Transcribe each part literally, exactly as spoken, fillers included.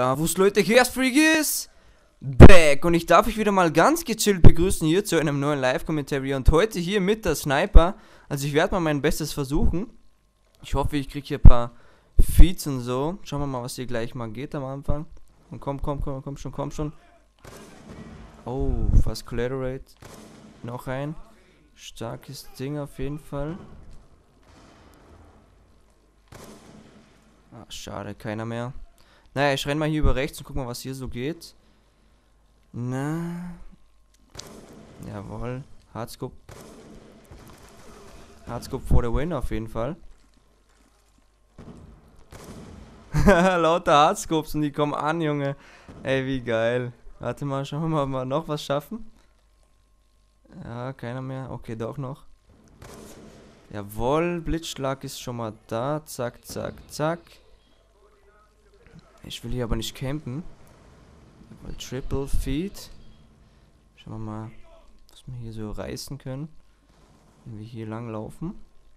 Servus Leute, hier ist Freaky back und ich darf euch wieder mal ganz gechillt begrüßen hier zu einem neuen Live-Commentary und heute hier mit der Sniper. Also ich werde mal mein Bestes versuchen. Ich hoffe, ich kriege hier ein paar Feeds und so. Schauen wir mal, was hier gleich mal geht am Anfang. Und komm, komm, komm, komm schon, komm schon. Oh, fast Collaterate. Noch ein. Starkes Ding auf jeden Fall. Ah, schade, keiner mehr. Naja, ich renne mal hier über rechts und guck mal, was hier so geht. Na. Jawohl. Hardscope. Hardscope for the win auf jeden Fall. Lauter Hardscopes und die kommen an, Junge. Ey, wie geil. Warte mal, schauen wir mal, ob wir noch was schaffen. Ja, keiner mehr. Okay, doch noch. Jawohl, Blitzschlag ist schon mal da. Zack, zack, zack. Ich will hier aber nicht campen. Jawohl, Triple Feed. Schauen wir mal, was wir hier so reißen können. Wenn wir hier lang laufen.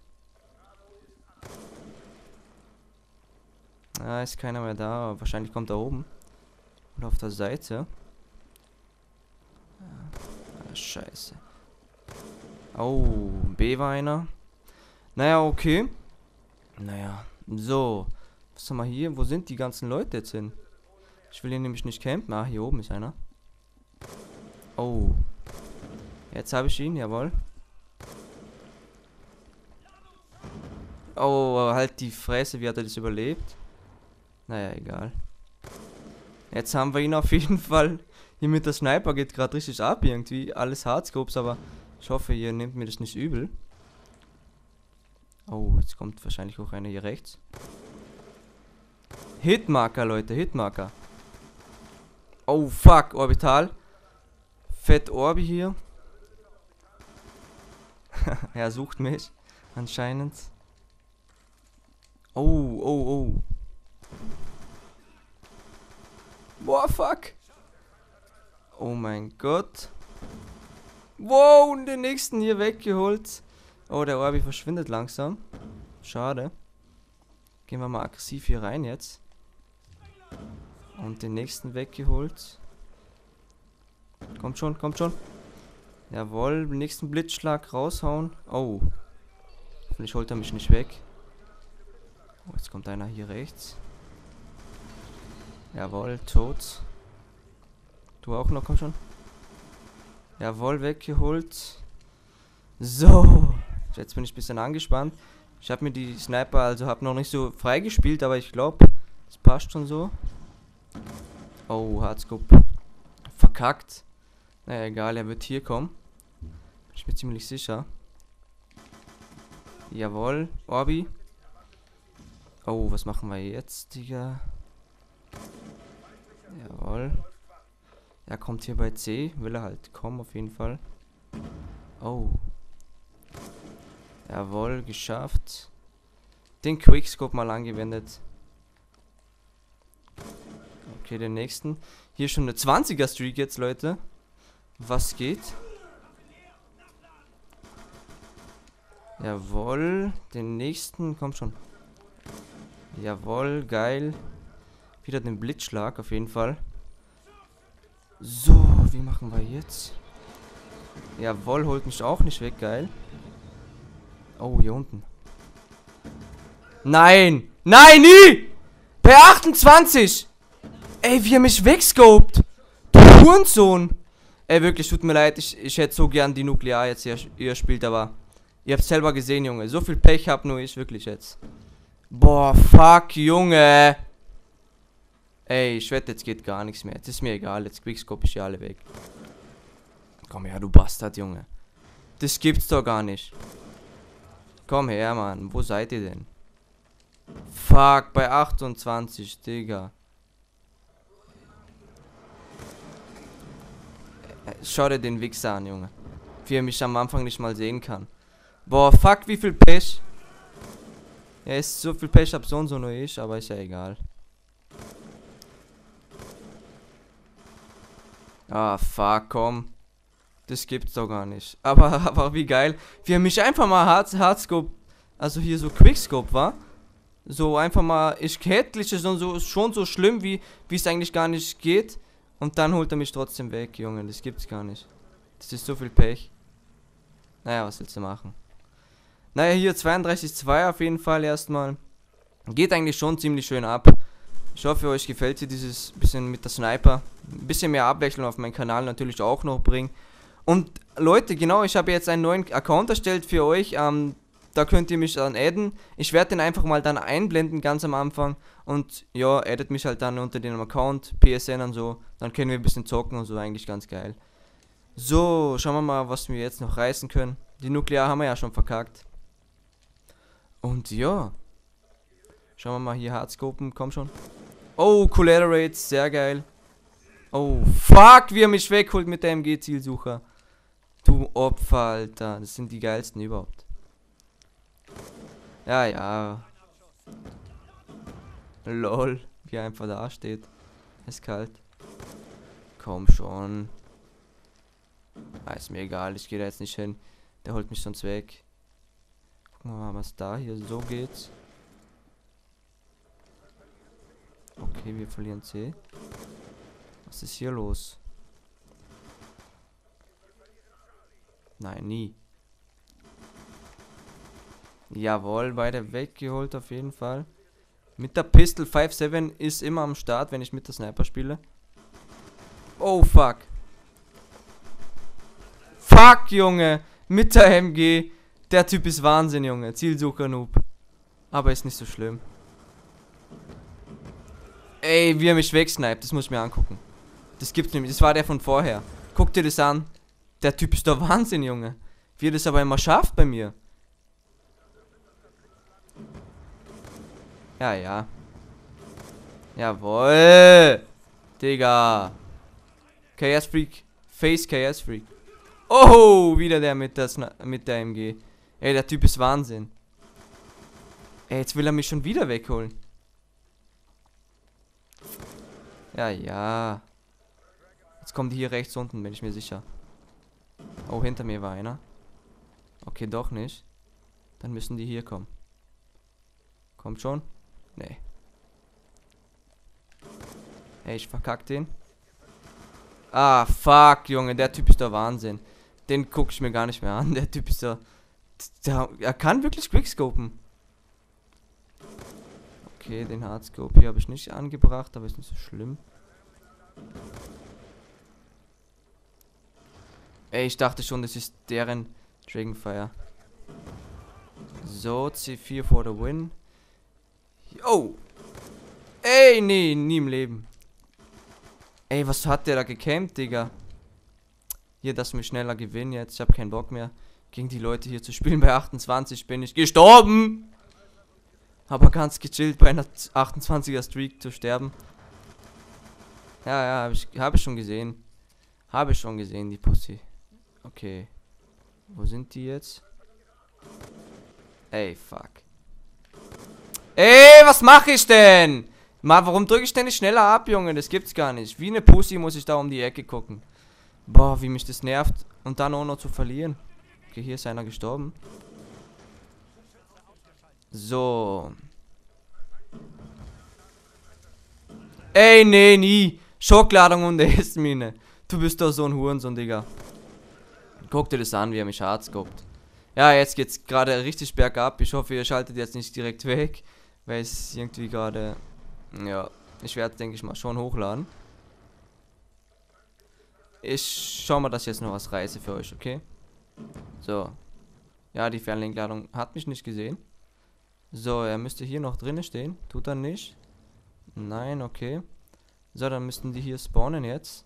Ah, ist keiner mehr da, aber wahrscheinlich kommt da oben. Oder auf der Seite. Ah, scheiße. Oh, B war einer. Naja, okay. Naja, so. Was haben wir hier? Wo sind die ganzen Leute jetzt hin? Ich will hier nämlich nicht campen. Ah, hier oben ist einer. Oh. Jetzt habe ich ihn, jawohl. Oh, halt die Fresse, wie hat er das überlebt? Naja, egal. Jetzt haben wir ihn auf jeden Fall. Hier mit der Sniper geht gerade richtig ab irgendwie. Alles Hardscopes, aber ich hoffe, ihr nehmt mir das nicht übel. Oh, jetzt kommt wahrscheinlich auch einer hier rechts. Hitmarker, Leute, Hitmarker. Oh, fuck, Orbital. Fett Orbi hier. Er sucht mich, anscheinend. Oh, oh, oh. Boah, fuck. Oh mein Gott. Wow, und den nächsten hier weggeholt. Oh, der Orbi verschwindet langsam. Schade. Gehen wir mal aggressiv hier rein jetzt. Und den nächsten weggeholt. Kommt schon, kommt schon. Jawohl, den nächsten Blitzschlag raushauen. Oh. Hoffentlich holt er mich nicht weg. Oh, jetzt kommt einer hier rechts. Jawohl, tot. Du auch noch, komm schon. Jawohl, weggeholt. So. Jetzt bin ich ein bisschen angespannt. Ich habe mir die Sniper, also habe noch nicht so freigespielt, aber ich glaube, es passt schon so. Oh, Hardscope. Verkackt. Naja, egal, er wird hier kommen. Ich bin ziemlich sicher. Jawohl, Orbi. Oh, was machen wir jetzt, Digga? Jawohl. Er kommt hier bei C. Will er halt kommen, auf jeden Fall. Oh. Jawohl, geschafft. Den Quickscope mal angewendet. Okay, den nächsten. Hier schon eine zwanziger Streak jetzt, Leute. Was geht? Jawohl. Den nächsten. Kommt schon. Jawohl, geil. Wieder den Blitzschlag, auf jeden Fall. So, wie machen wir jetzt? Jawohl, holt mich auch nicht weg, geil. Oh, hier unten. Nein! Nein, nie! Bei achtundzwanzig! Ey, wie er mich wegscoped! Du Hurensohn! Ey, wirklich, tut mir leid, ich, ich hätte so gern die Nuklear jetzt hier, hier spielt, aber ihr habt selber gesehen, Junge. So viel Pech hab nur ich, wirklich jetzt. Boah, fuck, Junge! Ey, ich wette, jetzt geht gar nichts mehr. Jetzt ist mir egal, jetzt quickscope ich hier alle weg. Komm her, du Bastard, Junge. Das gibt's doch gar nicht. Komm her, Mann. Wo seid ihr denn? Fuck, bei achtundzwanzig, Digga. Schau dir den Wichser an, Junge. Wie er mich am Anfang nicht mal sehen kann. Boah, fuck, wie viel Pech. Ja, ist so viel Pech, hab so und so nur ich, aber ist ja egal. Ah, fuck, komm. Das gibt's doch gar nicht. Aber, aber wie geil. Wie er mich einfach mal hard, Hardscope, also hier so Quickscope war. So einfach mal, ich Glitch ist schon so, schon so schlimm, wie wie es eigentlich gar nicht geht. Und dann holt er mich trotzdem weg, Junge. Das gibt's gar nicht. Das ist so viel Pech. Naja, was willst du machen? Naja, hier zweiunddreißig Komma zwei auf jeden Fall erstmal. Geht eigentlich schon ziemlich schön ab. Ich hoffe, euch gefällt hier dieses bisschen mit der Sniper. Ein bisschen mehr Abwechslung auf meinen Kanal natürlich auch noch bringen. Und Leute, genau, ich habe jetzt einen neuen Account erstellt für euch. Ähm, da könnt ihr mich dann adden. Ich werde den einfach mal dann einblenden ganz am Anfang. Und ja, addet mich halt dann unter dem Account, P S N und so. Dann können wir ein bisschen zocken und so, eigentlich ganz geil. So, schauen wir mal, was wir jetzt noch reißen können. Die Nuklear haben wir ja schon verkackt. Und ja. Schauen wir mal hier, Hardscopen, komm schon. Oh, Collaterate, sehr geil. Oh, fuck, wie er mich wegholt mit der M G-Zielsucher. Du Opfer, Alter. Das sind die geilsten überhaupt. Ja, ja. Lol, wie er einfach da steht. Ist kalt. Komm schon. Ah, ist mir egal, ich gehe da jetzt nicht hin. Der holt mich sonst weg. Gucken wir mal, was da hier so geht. Okay, wir verlieren C. Was ist hier los? Nein, nie. Jawohl, beide weggeholt auf jeden Fall. Mit der Pistol fünf sieben ist immer am Start, wenn ich mit der Sniper spiele. Oh, fuck. Fuck, Junge. Mit der M G. Der Typ ist Wahnsinn, Junge. Zielsucher-Noob. Aber ist nicht so schlimm. Ey, wie er mich wegsniped. Das muss ich mir angucken. Das gibt's nämlich. Das war der von vorher. Guck dir das an. Der Typ ist doch Wahnsinn, Junge. Wie er das aber immer schafft bei mir. Ja, ja. Jawohl. Digga. K S-Freak. Face K S-Freak. Oh, wieder der mit der, Sna mit der M G. Ey, der Typ ist Wahnsinn. Ey, jetzt will er mich schon wieder wegholen. Ja, ja. Jetzt kommen die hier rechts unten, bin ich mir sicher. Oh, hinter mir war einer. Okay, doch nicht. Dann müssen die hier kommen. Kommt schon? Nee. Ey, ich verkack den. Ah, fuck, Junge. Der Typ ist der Wahnsinn. Den guck ich mir gar nicht mehr an. Der Typ ist der... der er kann wirklich quickscopen. Okay, den Hardscope hier habe ich nicht angebracht, aber ist nicht so schlimm. Ey, ich dachte schon, das ist deren Dragonfire. So, C vier for the win. Oh! Ey, nee, nie im Leben. Ey, was hat der da gecampt, Digga? Hier, dass wir schneller gewinnen jetzt. Ich habe keinen Bock mehr, gegen die Leute hier zu spielen. Bei achtundzwanzig bin ich gestorben. Aber ganz gechillt bei einer achtundzwanziger Streak zu sterben. Ja, ja, habe ich, hab ich schon gesehen. Habe ich schon gesehen, die Pussy. Okay. Wo sind die jetzt? Ey, fuck. Ey, was mache ich denn? Mal, warum drücke ich denn nicht schneller ab, Junge? Das gibt's gar nicht. Wie eine Pussy muss ich da um die Ecke gucken. Boah, wie mich das nervt. Und dann auch noch zu verlieren. Okay, hier ist einer gestorben. So. Ey, nee, nie. Schockladung und S-Mine. Du bist doch so ein Hurensohn, Digga. Guck dir das an, wie er mich hardscoped. Ja, jetzt geht's gerade richtig bergab. Ich hoffe, ihr schaltet jetzt nicht direkt weg. Weil es irgendwie gerade... Ja, ich werde, denke ich mal, schon hochladen. Ich schau mal, dass ich jetzt noch was reiße für euch, okay? So. Ja, die Fernlenkladung hat mich nicht gesehen. So, er müsste hier noch drinnen stehen. Tut er nicht. Nein, okay. So, dann müssten die hier spawnen jetzt.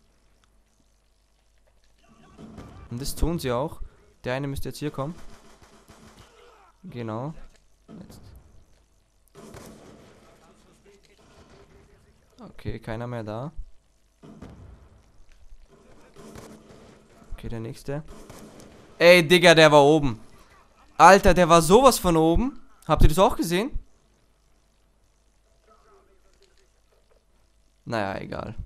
Und das tun sie auch. Der eine müsste jetzt hier kommen. Genau. Jetzt. Okay, keiner mehr da. Okay, der nächste. Ey, Digga, der war oben. Alter, der war sowas von oben. Habt ihr das auch gesehen? Naja, egal.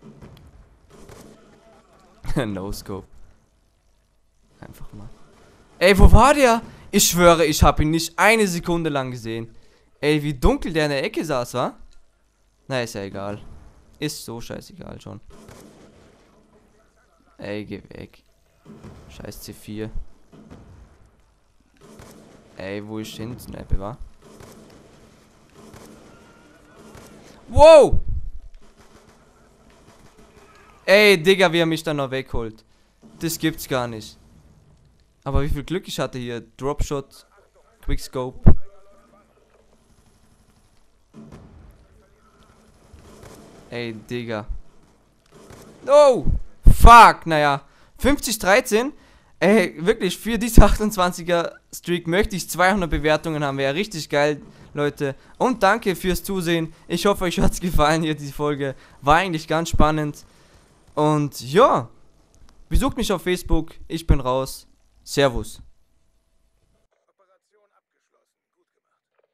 No Scope. Einfach mal. Ey, wo war der? Ich schwöre, ich habe ihn nicht eine Sekunde lang gesehen. Ey, wie dunkel der in der Ecke saß, wa? Na, ist ja egal. Ist so scheißegal schon. Ey, geh weg. Scheiß C vier. Ey, wo ich hin snipe, wa? Wow! Ey, Digga, wie er mich dann noch wegholt. Das gibt's gar nicht. Aber wie viel Glück ich hatte hier. Dropshot, Quickscope. Ey, Digga. Oh! Fuck! Naja. fünfzig dreizehn. Ey, wirklich, für diese achtundzwanziger Streak möchte ich zweihundert Bewertungen haben. Wäre richtig geil, Leute. Und danke fürs Zusehen. Ich hoffe, euch hat's gefallen hier, die Folge. War eigentlich ganz spannend. Und ja. Besucht mich auf Facebook. Ich bin raus. Servus.